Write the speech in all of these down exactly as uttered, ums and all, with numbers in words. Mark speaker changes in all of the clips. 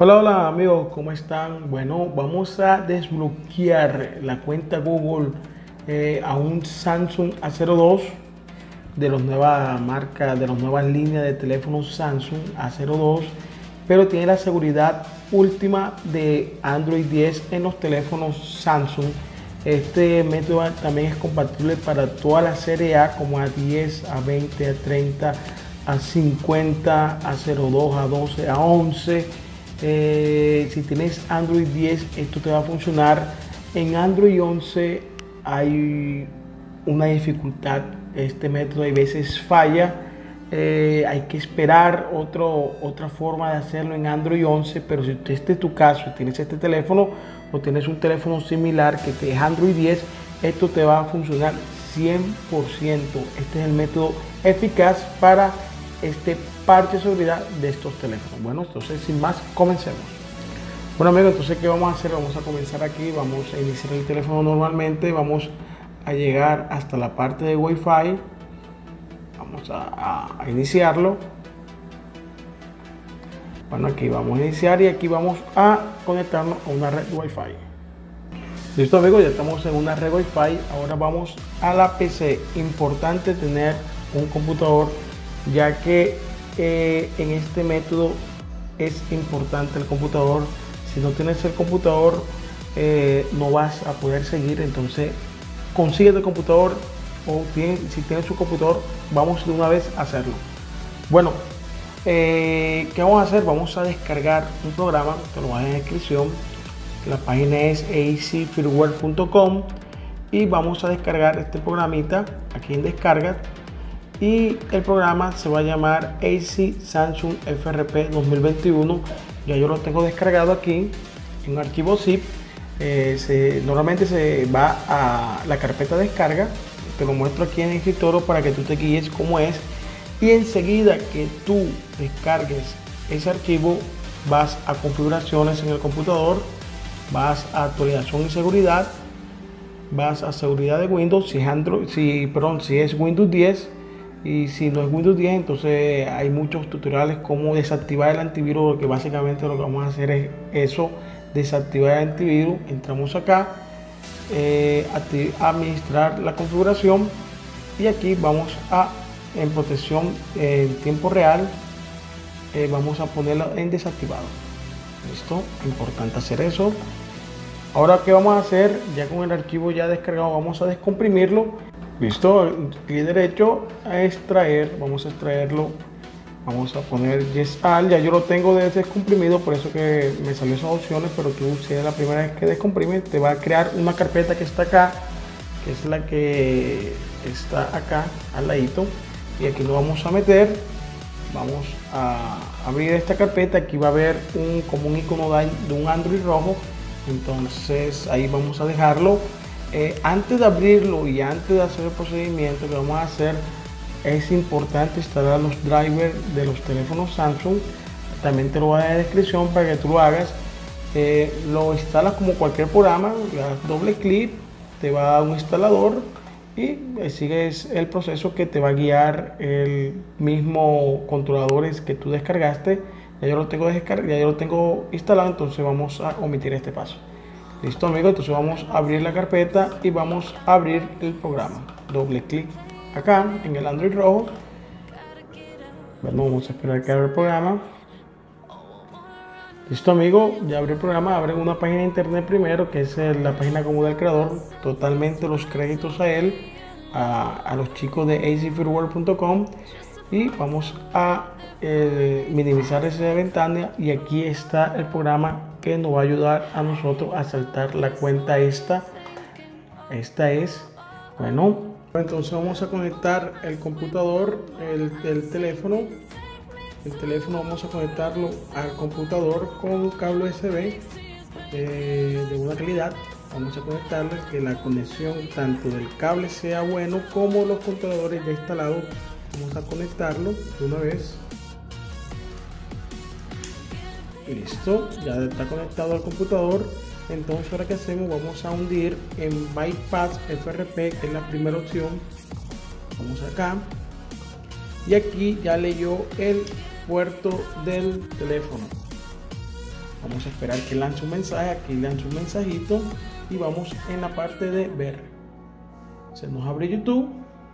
Speaker 1: Hola, hola amigos, ¿cómo están? Bueno, vamos a desbloquear la cuenta Google eh, a un Samsung A cero dos de las nuevas marcas, de las nuevas líneas de teléfonos Samsung A cero dos, pero tiene la seguridad última de Android diez en los teléfonos Samsung. Este método también es compatible para toda la serie A, como A diez, A veinte, A treinta, A cincuenta, A cero dos, A doce, A once. Eh, si tienes Android diez, esto te va a funcionar. En Android once hay una dificultad, este método a veces falla. Eh, hay que esperar otro, otra forma de hacerlo en Android once, pero si este es tu caso, tienes este teléfono o tienes un teléfono similar que te es Android diez, esto te va a funcionar cien por ciento. Este es el método eficaz para este parche de seguridad de estos teléfonos. Bueno, entonces sin más, comencemos. Bueno amigos, entonces ¿qué vamos a hacer? Vamos a comenzar aquí, vamos a iniciar el teléfono normalmente, vamos a llegar hasta la parte de Wi-Fi, vamos a, a, a iniciarlo. Bueno, aquí vamos a iniciar y aquí vamos a conectarnos a una red Wi-Fi. Listo amigos, ya estamos en una red Wi-Fi. Ahora vamos a la P C. Importante tener un computador, ya que eh, en este método es importante el computador. Si no tienes el computador eh, no vas a poder seguir. Entonces consigue el computador, o tiene, si tienes su computador, vamos de una vez a hacerlo. Bueno, eh, ¿qué vamos a hacer? Vamos a descargar un programa, te lo voy a dejar en la descripción. La página es easy firmware punto com y vamos a descargar este programita aquí en descargas. Y el programa se va a llamar Easy Samsung F R P dos mil veintiuno. Ya yo lo tengo descargado aquí en un archivo zip. Eh, se, normalmente se va a la carpeta descarga. Te lo muestro aquí en el escritorio para que tú te guíes cómo es. Y enseguida que tú descargues ese archivo, vas a configuraciones en el computador, vas a actualización y seguridad, vas a seguridad de Windows, si es Android, si, perdón, si es Windows diez. Y si no es Windows diez, entonces hay muchos tutoriales como desactivar el antivirus, que básicamente lo que vamos a hacer es eso, desactivar el antivirus. Entramos acá, eh, administrar la configuración, y aquí vamos a en protección eh, en tiempo real, eh, vamos a ponerlo en desactivado. Listo, importante hacer eso. Ahora, ¿qué vamos a hacer? Ya con el archivo ya descargado, vamos a descomprimirlo. Listo, clic derecho a extraer, vamos a extraerlo, vamos a poner Yes All. Ya yo lo tengo descomprimido, por eso que me salió esas opciones, pero tú, si es la primera vez que descomprimes, te va a crear una carpeta que está acá, que es la que está acá al ladito, y aquí lo vamos a meter. Vamos a abrir esta carpeta. Aquí va a haber un, como un icono de un Android rojo, entonces ahí vamos a dejarlo. Eh, antes de abrirlo y antes de hacer el procedimiento que vamos a hacer, es importante instalar los drivers de los teléfonos Samsung. También te lo voy a dar en la descripción para que tú lo hagas. Eh, lo instalas como cualquier programa, le das doble clic, te va a dar un instalador y sigues el proceso que te va a guiar el mismo controladores que tú descargaste. Ya yo lo tengo descargado, ya yo lo tengo instalado, entonces vamos a omitir este paso. Listo amigos, entonces vamos a abrir la carpeta y vamos a abrir el programa. Doble clic acá en el Android rojo. Bueno, vamos a esperar que abra el programa. Listo amigo, ya abrió el programa. Abre una página de internet primero, que es la página como del creador. Totalmente los créditos a él, a, a los chicos de easy firmware punto com. Y vamos a eh, minimizar esa ventana, y aquí está el programa que nos va a ayudar a nosotros a saltar la cuenta esta. Esta es, bueno, entonces vamos a conectar el computador, el, el teléfono. El teléfono vamos a conectarlo al computador con un cable U S B eh, de buena calidad. Vamos a conectarle, que la conexión tanto del cable sea bueno, como los controladores ya instalados. Vamos a conectarlo de una vez. Listo, ya está conectado al computador. Entonces ahora que hacemos, vamos a hundir en Bypass F R P, que es la primera opción. Vamos acá, y aquí ya leyó el puerto del teléfono. Vamos a esperar que lance un mensaje. Aquí lance un mensajito y vamos en la parte de ver. Se nos abre YouTube.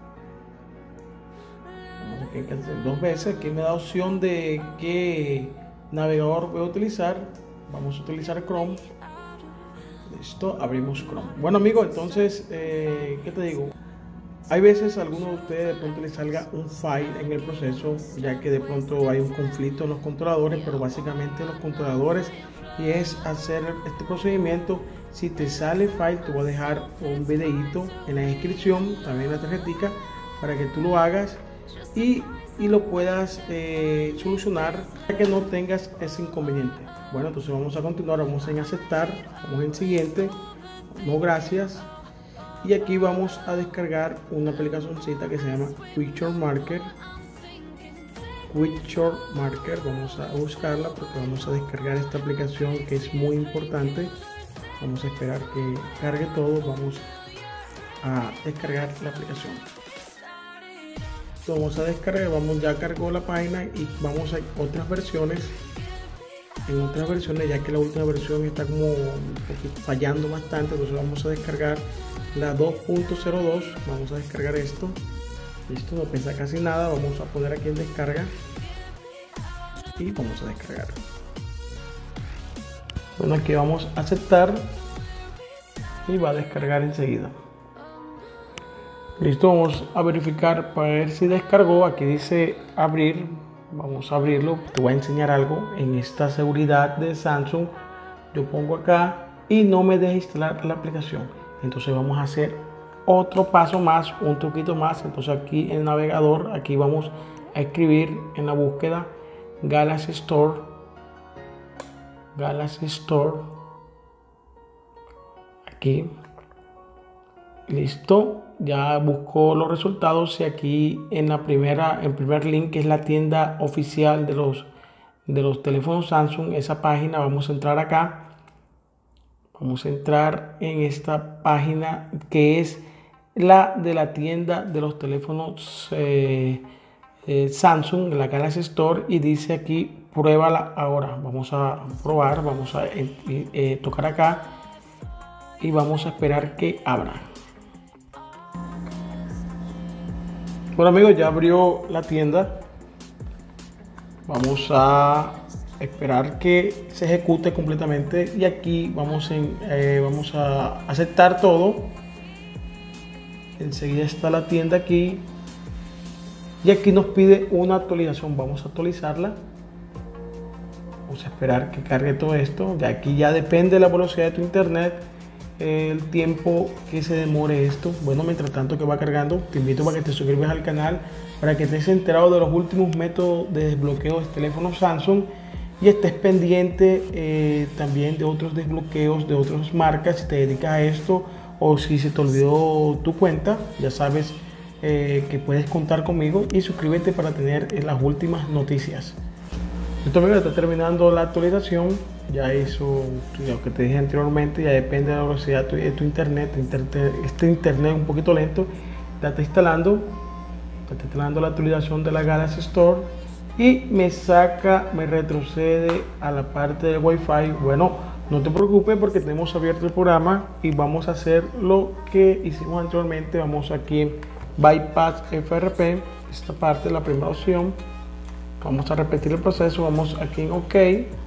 Speaker 1: Vamos aquí a hacer dos veces. Aquí me da opción de qué navegador voy a utilizar. Vamos a utilizar Chrome. Listo, abrimos Chrome. Bueno amigos, entonces, eh, ¿qué te digo? Hay veces a algunos de ustedes de pronto les salga un file en el proceso, ya que de pronto hay un conflicto en los controladores, pero básicamente los controladores, y es hacer este procedimiento. Si te sale file, te voy a dejar un videito en la descripción, también en la tarjetita, para que tú lo hagas y, y lo puedas eh, solucionar, para que no tengas ese inconveniente. Bueno, entonces vamos a continuar, vamos en aceptar, vamos en siguiente, no gracias. Y aquí vamos a descargar una aplicacióncita que se llama Quick Marker. Quick Marker, vamos a buscarla porque vamos a descargar esta aplicación que es muy importante. Vamos a esperar que cargue todo, vamos a descargar la aplicación. Entonces vamos a descargar, vamos, ya cargó la página y vamos a otras versiones. En otras versiones, ya que la última versión está como fallando bastante, entonces vamos a descargar la dos punto cero dos. Vamos a descargar esto. Listo, no pesa casi nada. Vamos a poner aquí en descarga y vamos a descargar. Bueno, aquí vamos a aceptar y va a descargar enseguida. Listo, vamos a verificar para ver si descargó. Aquí dice abrir. Vamos a abrirlo. Te voy a enseñar algo en esta seguridad de Samsung. Yo pongo acá y no me deja instalar la aplicación. Entonces vamos a hacer otro paso más, un truquito más. Entonces aquí en el navegador, aquí vamos a escribir en la búsqueda Galaxy Store. Galaxy Store. Aquí. Listo. Ya buscó los resultados y aquí en la primera, en primer link, que es la tienda oficial de los, de los teléfonos Samsung, esa página, vamos a entrar acá. Vamos a entrar en esta página que es la de la tienda de los teléfonos eh, eh, Samsung, la Galaxy Store, y dice aquí pruébala ahora. Vamos a probar, vamos a eh, eh, tocar acá y vamos a esperar que abra. Bueno amigos, ya abrió la tienda. Vamos a esperar que se ejecute completamente y aquí vamos, en, eh, vamos a aceptar todo. Enseguida está la tienda aquí y aquí nos pide una actualización. Vamos a actualizarla. Vamos a esperar que cargue todo esto. Ya aquí ya depende de la velocidad de tu internet, el tiempo que se demore esto. Bueno, mientras tanto que va cargando, te invito para que te suscribas al canal para que estés enterado de los últimos métodos de desbloqueo de teléfonos Samsung y estés pendiente eh, también de otros desbloqueos de otras marcas si te dedicas a esto, o si se te olvidó tu cuenta, ya sabes eh, que puedes contar conmigo, y suscríbete para tener eh, las últimas noticias. Esto me está terminando la actualización. Ya hizo lo que te dije anteriormente, ya depende de la velocidad de tu internet. Este internet es un poquito lento, ya está instalando, está instalando la actualización de la Galaxy Store y me saca, me retrocede a la parte de Wi-Fi. Bueno, no te preocupes porque tenemos abierto el programa y vamos a hacer lo que hicimos anteriormente. Vamos aquí en Bypass F R P, esta parte, la primera opción. Vamos a repetir el proceso, vamos aquí en OK.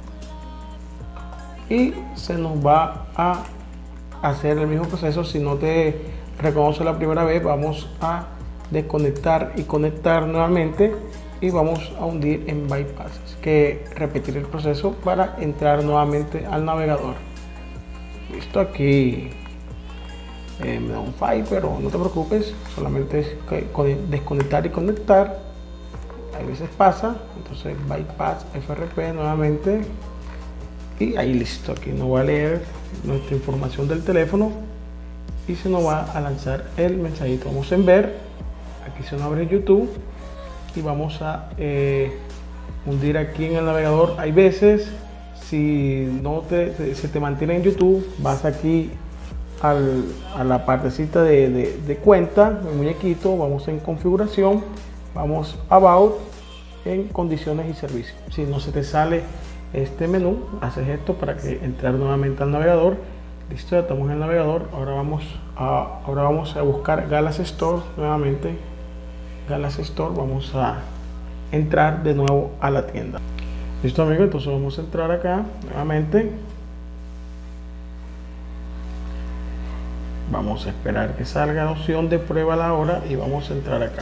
Speaker 1: Y se nos va a hacer el mismo proceso. Si no te reconoce la primera vez, vamos a desconectar y conectar nuevamente y vamos a hundir en bypass. Así que repetir el proceso para entrar nuevamente al navegador. Listo, aquí eh, me da un file, pero no te preocupes, solamente es desconectar y conectar. A veces pasa. Entonces bypass F R P nuevamente. Y ahí listo, aquí nos va a leer nuestra información del teléfono y se nos va a lanzar el mensajito. Vamos en ver, aquí se nos abre YouTube y vamos a eh, hundir aquí en el navegador. Hay veces, si no te, te, se te mantiene en YouTube, vas aquí al, a la partecita de, de, de cuenta, el muñequito, vamos en configuración, vamos a About, en condiciones y servicios. Si no se te sale este menú, haces esto para que entrar nuevamente al navegador. Listo, ya estamos en el navegador. Ahora vamos a, ahora vamos a buscar Galaxy Store nuevamente. Galaxy Store, vamos a entrar de nuevo a la tienda. Listo, amigos, entonces vamos a entrar acá nuevamente. Vamos a esperar que salga la opción de prueba la hora y vamos a entrar acá.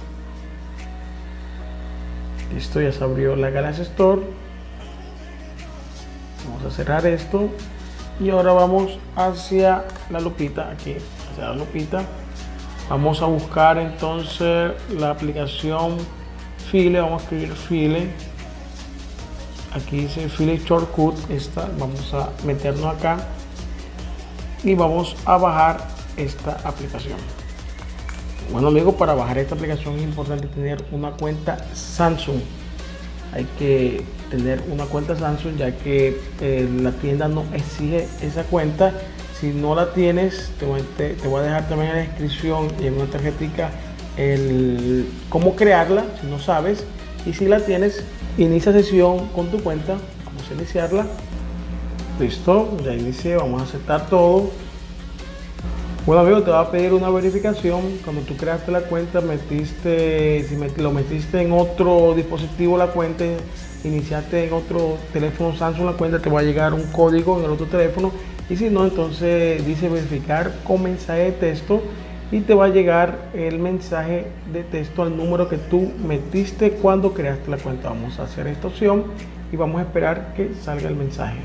Speaker 1: Listo, ya se abrió la Galaxy Store. Vamos a cerrar esto y ahora vamos hacia la lupita, aquí hacia la lupita. Vamos a buscar entonces la aplicación File, vamos a escribir File. Aquí dice File Shortcut, esta, vamos a meternos acá y vamos a bajar esta aplicación. Bueno, amigos, para bajar esta aplicación es importante tener una cuenta Samsung. Hay que tener una cuenta Samsung, ya que eh, la tienda no exige esa cuenta. Si no la tienes, te voy, te, te voy a dejar también en la descripción y en una tarjetita el cómo crearla, si no sabes. Y si la tienes, inicia sesión con tu cuenta. Vamos a iniciarla. Listo, ya inicié, vamos a aceptar todo. Bueno, amigo, te va a pedir una verificación. Cuando tú creaste la cuenta, metiste, si met, lo metiste en otro dispositivo la cuenta, iniciaste en otro teléfono Samsung la cuenta, te va a llegar un código en el otro teléfono. Y si no, entonces dice verificar con mensaje de texto y te va a llegar el mensaje de texto al número que tú metiste cuando creaste la cuenta. Vamos a hacer esta opción y vamos a esperar que salga el mensaje.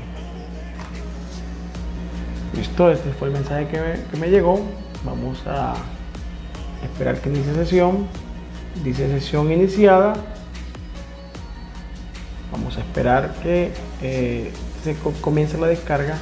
Speaker 1: Listo, este fue el mensaje que me, que me llegó. Vamos a esperar que inicie sesión. Dice sesión iniciada. Vamos a esperar que eh, se co comience la descarga.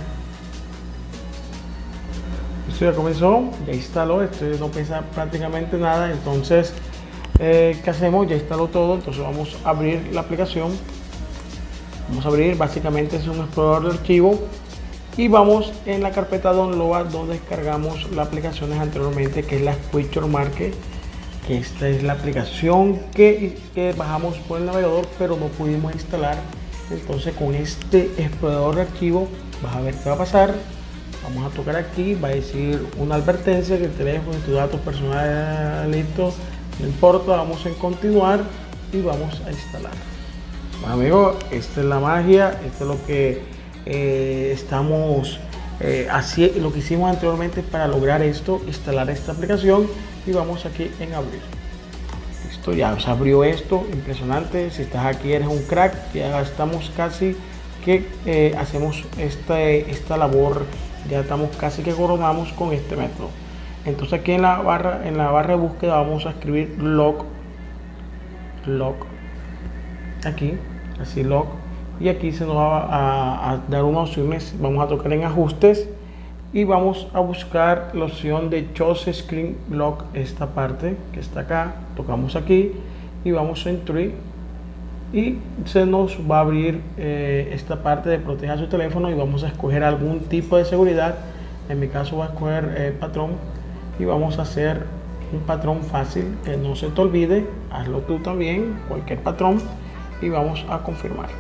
Speaker 1: Esto ya comenzó, ya instaló. Esto no pesa prácticamente nada. Entonces, eh, ¿qué hacemos? Ya instaló todo. Entonces vamos a abrir la aplicación. Vamos a abrir, básicamente es un explorador de archivo. Y vamos en la carpeta Download, donde descargamos las aplicaciones anteriormente, que es la Picture Market, que esta es la aplicación que, que bajamos por el navegador, pero no pudimos instalar. Entonces con este explorador de archivo vas a ver qué va a pasar. Vamos a tocar aquí, va a decir una advertencia que el teléfono y tus datos personales listos, no importa. Vamos en continuar y vamos a instalar. Bueno, amigos, esta es la magia, esto es lo que Eh, estamos eh, así lo que hicimos anteriormente para lograr esto, instalar esta aplicación, y vamos aquí en abrir. Listo, ya se abrió esto, impresionante. Si estás aquí eres un crack. Ya estamos casi que eh, hacemos esta, esta labor, ya estamos casi que coronamos con este método. Entonces aquí en la barra en la barra de búsqueda vamos a escribir log log aquí, así log. Y aquí se nos va a, a dar unas opciones. Vamos a tocar en ajustes y vamos a buscar la opción de Choose Screen Lock, esta parte que está acá. Tocamos aquí y vamos a entrar y se nos va a abrir eh, esta parte de proteger su teléfono, y vamos a escoger algún tipo de seguridad. En mi caso voy a escoger eh, patrón, y vamos a hacer un patrón fácil, que no se te olvide. Hazlo tú también, cualquier patrón, y vamos a confirmar.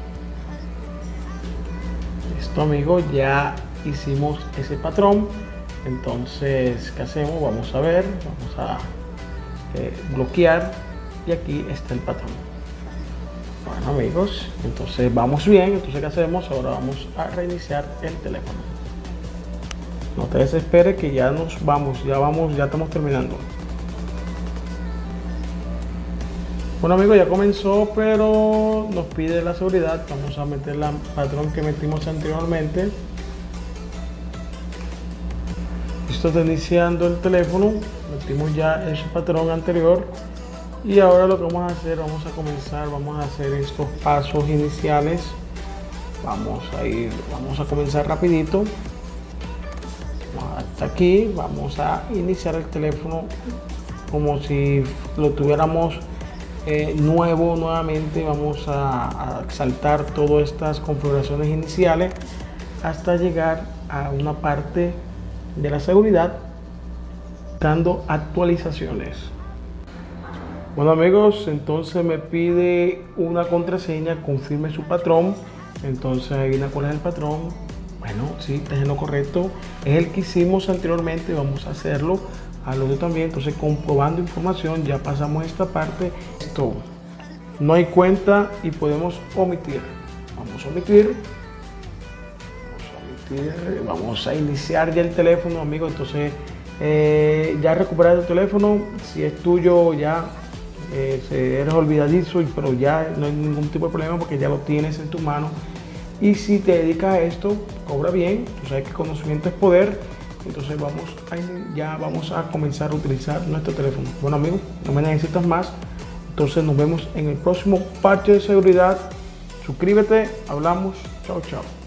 Speaker 1: Listo, amigos, ya hicimos ese patrón. Entonces, ¿qué hacemos? Vamos a ver, vamos a eh, bloquear, y aquí está el patrón. Bueno, amigos, entonces vamos bien. Entonces, ¿qué hacemos? Ahora vamos a reiniciar el teléfono. No te desesperes, que ya nos vamos, ya vamos, ya estamos terminando. Bueno, amigos, ya comenzó, pero nos pide la seguridad. Vamos a meter la patrón que metimos anteriormente. Esto está iniciando el teléfono. Metimos ya ese patrón anterior, y ahora lo que vamos a hacer, vamos a comenzar, vamos a hacer estos pasos iniciales. Vamos a ir, vamos a comenzar rapidito. Hasta aquí vamos a iniciar el teléfono como si lo tuviéramos Eh, nuevo nuevamente. Vamos a, a saltar todas estas configuraciones iniciales hasta llegar a una parte de la seguridad, dando actualizaciones. Bueno, amigos, entonces me pide una contraseña, confirme su patrón. Entonces adivina cuál es el patrón. Bueno, sí, estás en lo correcto. Es el que hicimos anteriormente, vamos a hacerlo al otro también. Entonces, comprobando información, ya pasamos esta parte. Esto no hay cuenta y podemos omitir. Vamos a omitir. Vamos a omitir. Vamos a iniciar ya el teléfono, amigo. Entonces, eh, ya recuperar el teléfono. Si es tuyo, ya eh, eres olvidadizo, pero ya no hay ningún tipo de problema porque ya lo tienes en tu mano. Y si te dedicas a esto, cobra bien. Tú sabes que conocimiento es poder. Entonces vamos a, ya vamos a comenzar a utilizar nuestro teléfono. Bueno, amigos, no me necesitas más. Entonces nos vemos en el próximo parche de seguridad. Suscríbete, hablamos. Chao, chao.